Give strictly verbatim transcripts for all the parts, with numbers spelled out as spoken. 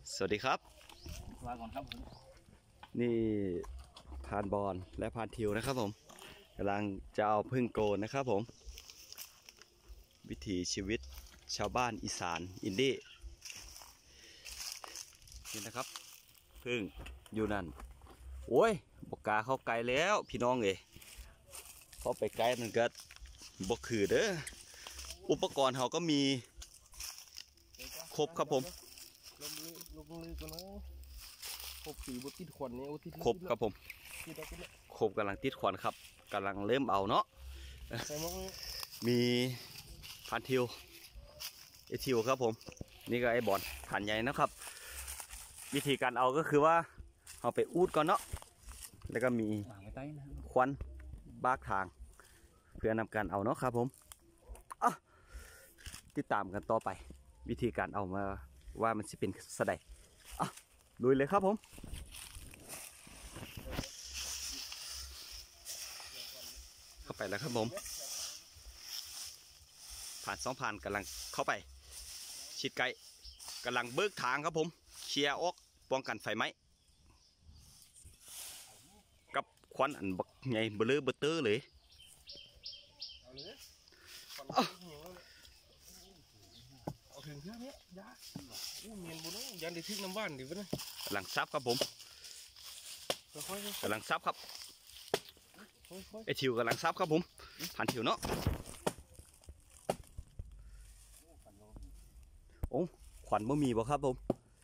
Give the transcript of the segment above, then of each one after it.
สวัสดีครับลาก่อนครับผมนี่พานบอลและพานทิวนะครับผมกำลังจะเอาพึ่งโกนนะครับผมวิถีชีวิตชาวบ้านอีสานอินดี้นี่นะครับพึ่งอยู่นั่นโอ้ยบกกาเข้าไกลแล้วพี่น้องเอ๋เข้าไปไกลมันก็บกคือเด้ออุปกรณ์เขาก็มีครบครับผมลงมือลงมือกันนะครบสีบติดขวัญเนี่ยครบครับผมครบกำลังติดขวัญครับกำลังเริ่มเอาเนาะมีพานทิวไอทิวครับผมนี่ก็ไอบอลฐานใหญ่นะครับวิธีการเอาก็คือว่าเอาไปอูดก่อนเนาะแล้วก็มีควันบากทางเพื่อนำการเอาเนาะครับผมติดตามกันต่อไปวิธีการเอามาว่ามันจะเป็นสไลด์อ่ะลุยเลยครับผมเข้าไปแล้วครับผมผ่านสองผ่านกำลังเข้าไปชิดไกลกำลังเบิกทางครับผมเคลียร์ออกป้องกันไฟไหม้กับควันอันบักไงเบลอเบเตอร์เลยถึงเท่านี้ยาอู้เมียนบุญยันได้ทึกน้ำบ้านดิวะเนี่ยกำลังซับครับผมกำลังซับครับไอทิวกำลังซับครับผมผ่านทิวเนาะโอ้ขวัญบ่มีบ่ครับผม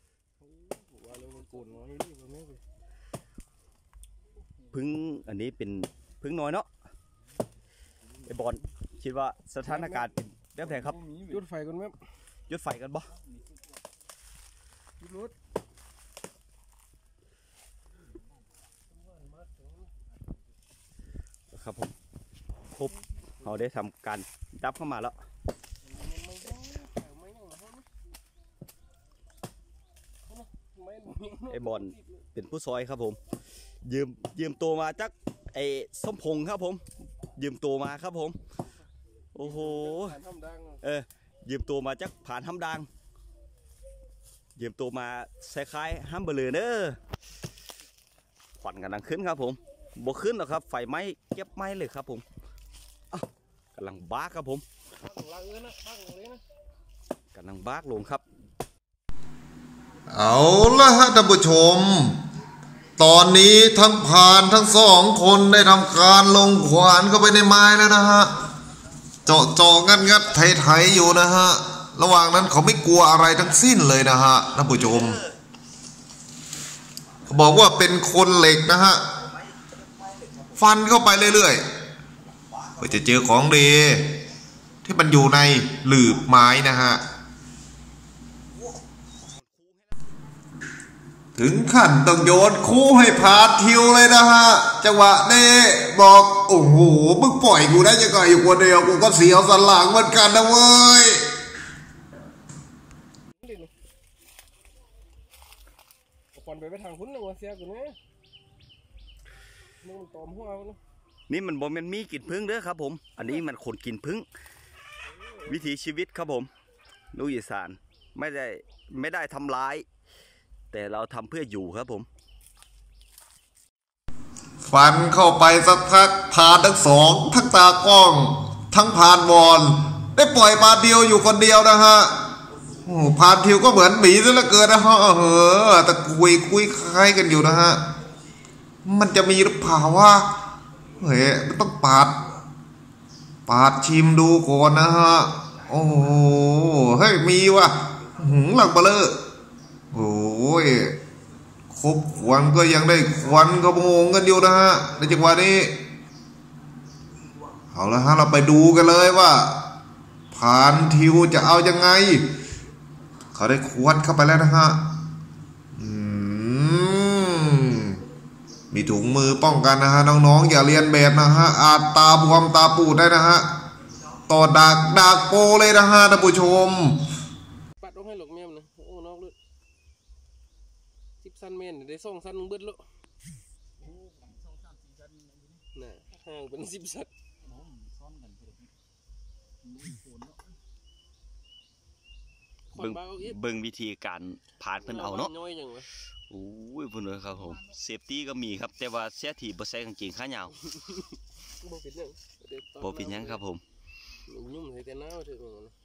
พึ่งอันนี้เป็นพึ่งน้อยเนาะไอบอลคิดว่าสถานการณ์เป็นแบบไหนครับยุดไฟกันไหมยุดไฟกันบ่ยุดรถครับผมครบเราได้ทำการดับเข้ามาแล้วไอบอลเป็นผู้ซอยครับผมยืมยืมตัวมาจากไอ้ส้มพงครับผมยืมตัวมาครับผมโอ้โหเออยืมตัวมาจากผ่านห้ำดังยืมตัวมาใส่คล้ายห้ำเบลือเนอขวัญกำลังขึ้นครับผมบวกขึ้นหรอครับไฟไหม้เก็บไหม้เลยครับผมกำลังบ้าครับผมกำลังบ้าลงครับเอาละฮะท่านผู้ชมตอนนี้ทั้งพานทั้งสองคนได้ทำการลงขวานเข้าไปในไม้แล้วนะฮะเจาะเจาะงัดงัดไถไถอยู่นะฮะระหว่างนั้นเขาไม่กลัวอะไรทั้งสิ้นเลยนะฮะท่านผู้ชมเขาบอกว่าเป็นคนเหล็กนะฮะฟันเข้าไปเรื่อยๆก็จะเจอของดีที่มันอยู่ในหลืบไม้นะฮะถึงขั้นต้องโยนคู่ให้พาทิวเลยนะฮะจังหวะนี้บอกโอ้โหมึงปล่อยกูได้ยังไงอยู่คนเดียวกูก็เสียวสันหลังเหมือนกันนะเว้ยควันไปไปทางพุ่นเลยเสียกูเนี่ยมันตอมหัวนะนี่มันบ่มันมีกินพึ่งเด้อครับผมอันนี้มันคนกินพึ่งวิถีชีวิตครับผมลูกอีสานไม่ได้ไม่ได้ทำร้ายแต่เราทำเพื่ออยู่ครับผมฟันเข้าไปสักพักพานทั้งสองทั้งตากล้องทั้งพานบอลได้ปล่อยมาเดียวอยู่คนเดียวนะฮะพานทิวก็เหมือนหมีซะเหลือเกินนะฮะเออแต่คุยคุยคล้ายกันอยู่นะฮะมันจะมีหรือเปล่าว่าเฮ้ยต้องปาดปาดชิมดูก่อนนะฮะโอ้โหเฮ้ยมีว่ะหืมหลังเบลอโอ้ยครบควันก็ยังได้ควันก็งงกันอยู่นะฮะในจังหวะนี้เอาละฮะเราไปดูกันเลยว่าผ่านทิวจะเอายังไงเขาได้ควันเข้าไปแล้วนะฮะอืมมีถุงมือป้องกันนะฮะน้องๆอย่าเรียนแบบนะฮะอาจตาบวมตาปูดได้นะฮะต่อดากดากโปเลยนะฮะท่านผู้ชมปัดลงให้หลกเมียมนะโอ้นอกเลยสิบสั้นเมนได้ส่งสั้นเบิดแล้วน่ะห่างเป็นสิบสั้นขวัเบิ่ญงบ้าเอาอีกเบิ่งวิธีการผ่านเพิ่นเอาเนาะน้อยอย่างวะโอ้ยเพิ่นเลยครับผมเซฟตี้ก็มีครับแต่ว่าเสียทีบ่ใส่กางเกงขายาวบ่เป็นหยังเดี๋ยวตอบ่เป็นหยังครับผมยุ่งใส่แต่หน้าเถอะ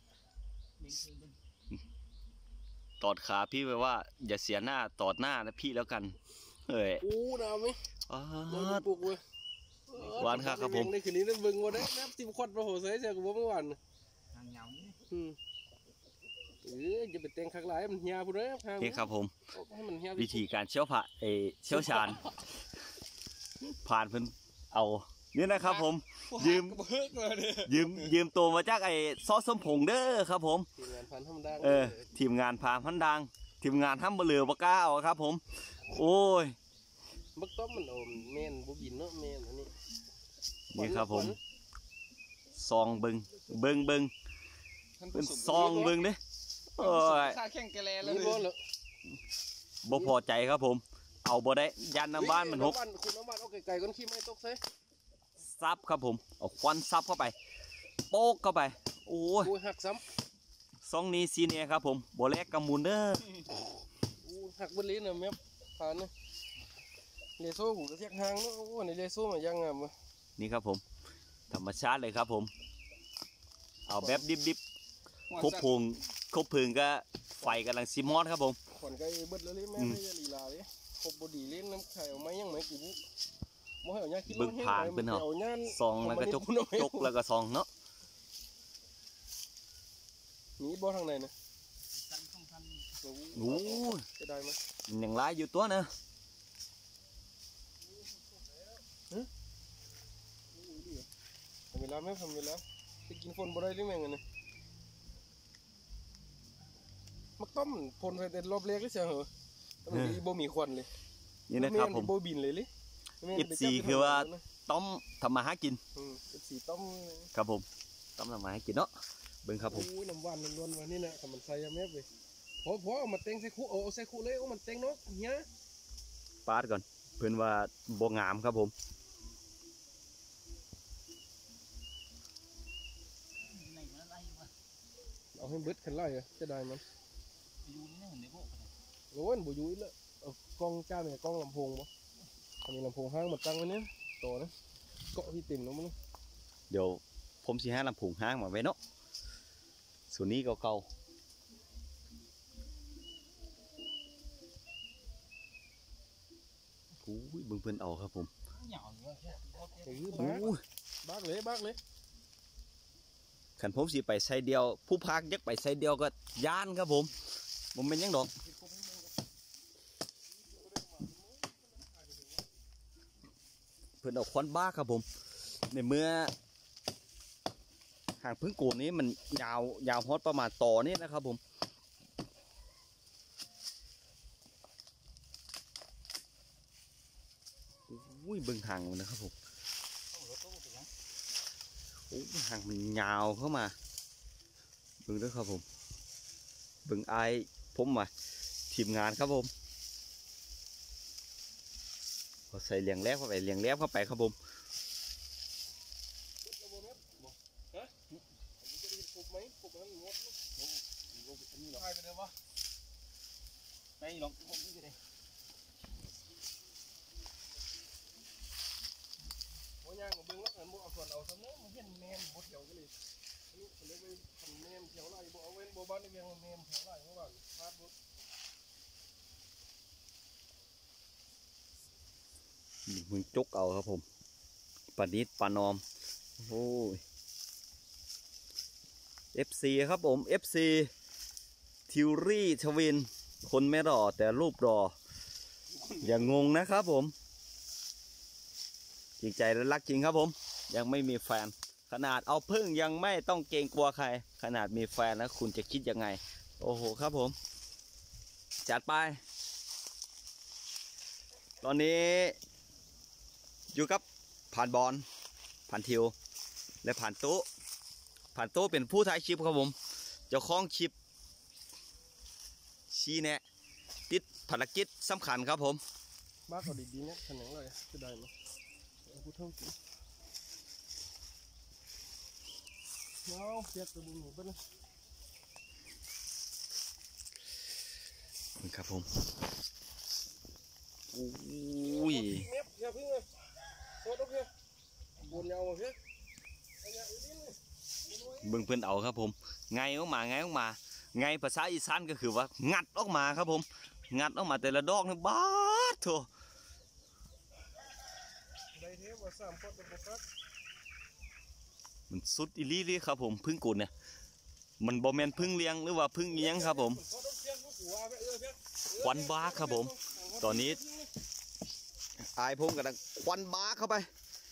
ตอดขาพี่ไว้ว่าอย่าเสียหน้าตอดหน้านะพี่แล้วกันเฮ้ยอู้ดาวไหมอ้าเราดปลูกเว้ยหวานครับครับผมในคืนนี้นั่นเบิ่งว่าได้แนบสิบขวดมาโหใส่เสียกับบ่เมื่อวานทางเหงานี่อืมเออจะไปแต่งคักหลายมันเหี่ยพุ่นเด้อพานี่ครับผมให้มันเหี่ยวิธีการเชี่ยวผ่าเออเชี่ยวชาญผ่านเพิ่นเอานี่นะครับผม ยืมเบิกเลยเด้อยืมยืมตัวมาจากไอ้ซอสสมผงเด้อครับผมทีมงานพันธรรมดาเออทีมงานพาพันดังทีมงานห้ามบ่เหลือบ่กล้าเอาครับผม โอ้ยบักต้อมมันเอาแม่นบ่บินเนาะแม่นอันนี้นี่ครับผมซองเบิงเบิงเบิงเป็นซองเบิงเด้โอ้ยค่าแข่งแกแลแล้วนี่บ่เหรอบ่พอใจครับผม เอาบ่ได้ยันน้ำบ้านมันหกำบ้านคุณน้ำบ้านเอาไก่ๆก้อนขี้ไม้ตกใส่ซับครับผมเอาควันซับเข้าไปโป๊กเข้าไปโอ้ยโอ้ยหักซ้ซองนี้ซีเนียครับผมบ่แลกกำมูลเด้อำอู้หักเบดลิ้นน่ะแม่ผ่านนี่เลโซ่หูกระเทียกหางเนาะโอ้นี่เลโซ่มายังงามวะนี่ครับผมธรรมชาติเลยครับผม เอาแบบดิบๆคบเพลิงคบเพลิงก็ไฟกำลังซิมอดครับผมขวัญไก่เบิดแล้วเลยแม่อืมไม่ได้ลีลาเลยครบบดีเล่นน้ำไข่เอาไม้ยังไหมกูบุบ่ให้เอาหญ้าคิดเบิ่งผ่านเพิ่นเหรอเอาหญ้าซองแล้วก็จกจกแล้วก็ซองเนาะหนีบ่ทางไหนนะสั้นต้องสั้นโอ้ยจะได้มั้ยมันยังร้ายอยู่ตัวนะทำเวลาแม่ทำเวลาจะกินฝนบ่ได้หรือแม่งอันนี้มักต้มพลใส่แต่รอบเล็กเลยเสียเหรอแต่มันดีบ่มีควันเลยนี่นะครับผมแบ่บินเลยลิแม่นเอฟไปซีจับคือว่านะต้มทำมาหากินอืมเอฟซีต้มครับผมต้มทำมาหากินเนาะเบิ่งครับผมโอ้ยน้ำหวานล้วนๆวันนี้นะถ้ามันใส่ยาแม่ไปพอพอเอามาเต็งใส่คุเอาเอาใส่คุเลยเอามันเต็งเนาะเฮียปาดก่อนเพื่อนว่าบ่งามครับผมไหนมันอะไรวะเอาให้เบิดขันไล่อะจะได้มันอยู่นี่เห็นในโบกโอ้ยบุยุ้ยเลยเอากล้องจ้าเนี่ยกล้องลำโพงบ่อันนี้ลำโพงห้างมาตั้งไว้เนี่ยโตนะเกาะที่เต็มแล้วมั้งเดี๋ยวผมสิหาลำโพงห้างมาไว้เนาะส่วนนี้เก่าๆโอ้ยเบิ่งเพิ่นเอาครับผมเหงาอยู่วะแค่เออโอ้บ้าย บ้ากเลยบ้ากเลยขันผมสิไปไซเดียว ผู้พักยักไปไซเดียวก็ย่านครับผมผมเป็นหยังดอกเพิ่นเอาควันบ้าครับผม ในเมื่อหางพึ่งโกนนี้มันยาวยาวฮอดประมาณต่อนี่นะครับผมอุ้ยเบิ่งหางมันนะครับผมโอ้ยหางมันยาวเข้ามาเบิ่งด้วยครับผมเบิ่งไอายผมมาทีมงานครับผมพอใส่เลียงแลบเข้าไปเลียงแลบเข้าไปครับผมปลุกไหมปลุกให้มันงดนะโอ้โหอันนี้เหรอไปไปเลยวะไปหลงผมนี่จะได้โอ้ยย่างกับเบิ้งแล้วกันบ่เอาส่วนเอาสำเนามันเห็นแมนหมดเดียวกันเลยอันนี้ผมเลยไปทำแมนแถวไร่บ่เอาเว้นบ่บ้านในเวียงแมนแถวไร่เมื่อวานพลาดบ่มึงจกเอาครับผมปานิดปานอมโอ้ย เอฟ ซี ครับผม เอฟ ซี ทิวรี่ทวินคนไม่รอแต่รูปรอ อย่างงงนะครับผมจริงใจและรักจริงครับผม ยังไม่มีแฟน ขนาดเอาพึ่งยังไม่ต้องเกรงกลัวใคร ขนาดมีแฟนแล้วคุณจะคิดยังไง โอ้โหครับผม จัดไป ตอนนี้ อยู่กับผ่านบอลผ่านทิวและผ่านโต๊ะผ่านโต๊ะเป็นผู้ถ่ายคลิปครับผมเจ้าของคลิปชี้แนะติดภารกิจสำคัญครับผมบ้าเขาดีๆเนี่ยขนาดเลยจะได้ไหมเอาพูดเท่ากี่เอาเสียบตัวบุญหนูไปนะครับผมอุ้ยเม็ดเพียพึ่งเลยโคตรโอเคบนยาวโอเคไอ้ยาอีลิ้นเลยเบิ่งเพื่อนเอาครับผมไงออกมาไงออกมาไงภาษาอีสานก็คือว่างัดออกมาครับผมงัดออกมาแต่ละดอกนี่บาดโถได้เทปว่าสามพอดเป็นโฟกัสมันสุดอีหลีเลยครับผมพึ่งกุดเนี่ยมันบ่แม่นพึ่งเลี้ยงหรือว่าพึ่งอิหยังครับผมควันบาครับผมตอนนี้อายผมกำลังควันบาเข้าไป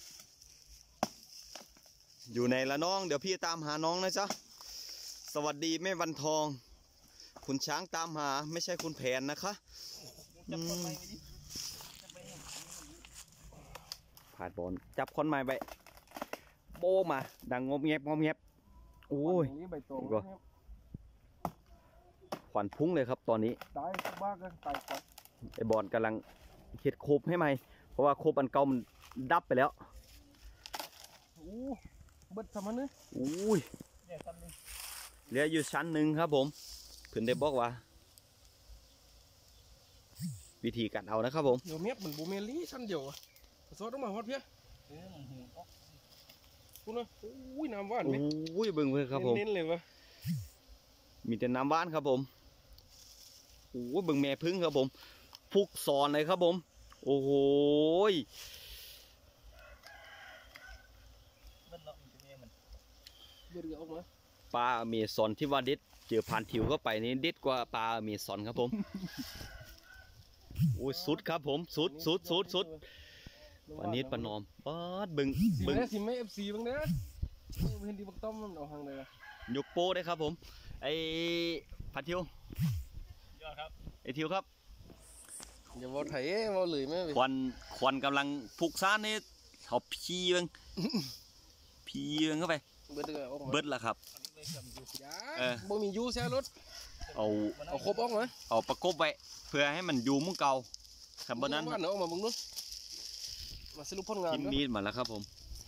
อยู่ในละน้องเดี๋ยวพี่ตามหาน้องนะจ๊ะสวัสดีแม่วันทองคุณช้างตามหาไม่ใช่คุณแผนนะคะผ่านบอลจับคนใหม่ไปโบมาดังงบเงียบงบเงียบโอ้ยนี่ใบตองขวัญพุ่งเลยครับตอนนี้ตายบ้ากันตายก่อนไอ้บอลกำลังเฮ็ดโคบให้ใหม่เพราะว่าโคบอันเก่ามันดับไปแล้วโอ้เบิดทำมันนี่อุ้ยเหลืออยู่ชั้นหนึ่งครับผมเพื่อนได้บอกว่า วิธีการเอานะครับผมเดี๋ยวเม็ดมันบูเมลี่ชั้นเดียวอ่ะซอสต้องมาฮอตเพี้ยคุณนะอุ้ยน้ำหวานไหมอุ้ยเบิ่งเพื่อนครับผมเน้นๆเลยวะมีแต่น้ำบ้านครับผมโอ้ยเบิ่งแม่พึ่งครับผมพุกสอนเลยครับผมโอ้โหเดือดออกมาปลาอเมซอนที่ว่าเด็ดเจอผ่านถิวเข้าไปนี่เด็ดกว่าปลาอเมซอนครับผม โอ้ยสุดครับผมสุดสุดสุดสุดวันนี้ปนอมปาดบึงสิบึงแม่สิแม่เอฟซีบ้างเด้อเห็นดีบักต้อมมันเอาหางเลยยกโป้ได้ครับผมไอ้พัดทิวยอดครับไอ้ทิวครับอย่าบอกไถบอกเลยแม่ควันควันกำลังพุกซ่านนี่เขาพีเบิง พีเบิงเข้าไปเบิดเลยออกมาเบิดละครับ เออบ่มียูแซ่รถเอาเอาครบออกมาเอาประกบไว้เพื่อให้มันอยู่มุ้งเก่าครับบนนั้นบ้านเนาะออกมาบึงนู้นมาสรุปผลงานกินมีดมาแล้วครับผม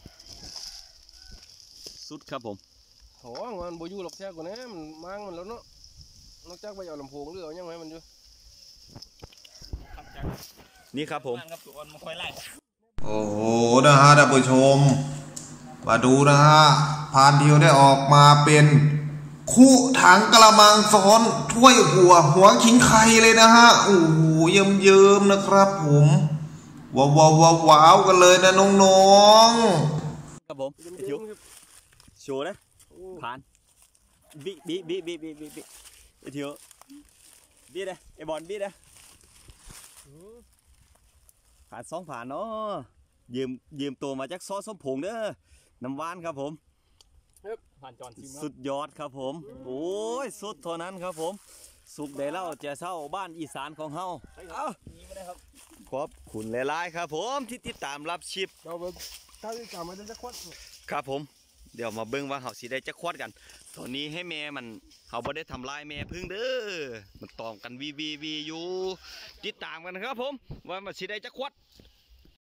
สุดครับผมโหมันบ่อยู่หรอกแซ่กว่านี้มันมั่งมันแล้วเนาะนอกจากไปเอาลำโพงหรือเอายังไงมันอยู่ขับจากนี่ครับผมบ้านกับตัวอ่อนมาคอยไล่โอ้โหนะฮะท่านผู้ชม มาดูนะฮะพานเดียวได้ออกมาเป็นคู่ถังกระมังซ้อนถ้วยหัวหัวขิงไข่เลยนะฮะโอ้โหเยิ้มเยิ้มๆนะครับผมว้าวว้าวว้าวกันเลยนะน้องๆครับผมไอ้ทิวโชว์นะผ่านบิบิบิบิบิบิบิไอ้ทิวบิเลยไอ้บอลบิเลยผ่านสองผ่านเนาะยืมยืมตัวมาจากซอสส้มผงเด้อน้ำหวานครับผมผ่านจอนซิมสุดยอดครับผมโอ้ยสุดเท่านั้นครับผมสุขได้เล่าจะเศร้าบ้านอีสานของเฮาเอ้านี่ไม่ได้ครับขอบคุณหลายๆครับผมที่ติดตามรับชิปเราเบิ่งถ้าที่จำมันจะควัดครับผมเดี๋ยวมาเบิ่งว่าเฮาสิได้จักควดกันตอนนี้ให้แม่มันเฮาบ่ได้ทำลายแม่พึ่งเด้อมันตองกันวีวีวีอยู่ติดตามกันครับผมว่ามันสิได้จักควด